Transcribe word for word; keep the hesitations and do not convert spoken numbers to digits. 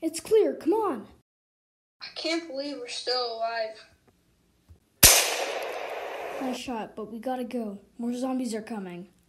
It's clear, come on. I can't believe we're still alive. Nice shot, but we gotta go. More zombies are coming.